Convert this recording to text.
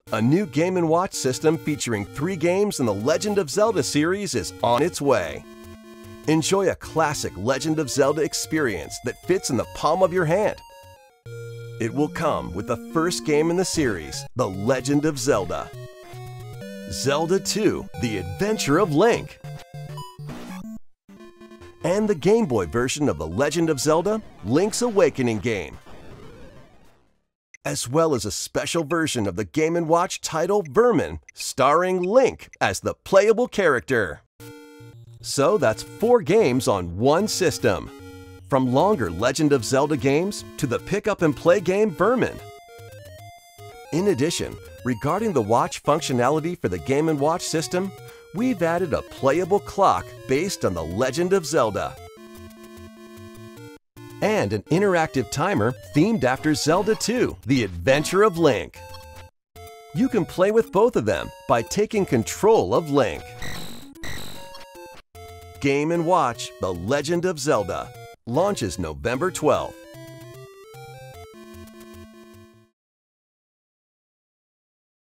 A new Game & Watch system featuring 3 games in the Legend of Zelda series is on its way. Enjoy a classic Legend of Zelda experience that fits in the palm of your hand. It will come with the first game in the series, The Legend of Zelda. Zelda 2: The Adventure of Link. And the Game Boy version of The Legend of Zelda, Link's Awakening game. As well as a special version of the Game & Watch title Vermin, starring Link as the playable character. So that's 4 games on one system. From longer Legend of Zelda games to the pick-up-and-play game Vermin. In addition, regarding the watch functionality for the Game & Watch system, we've added a playable clock based on the Legend of Zelda. And an interactive timer themed after Zelda 2: The Adventure of Link. You can play with both of them by taking control of Link. Game & Watch: The Legend of Zelda launches November 12th.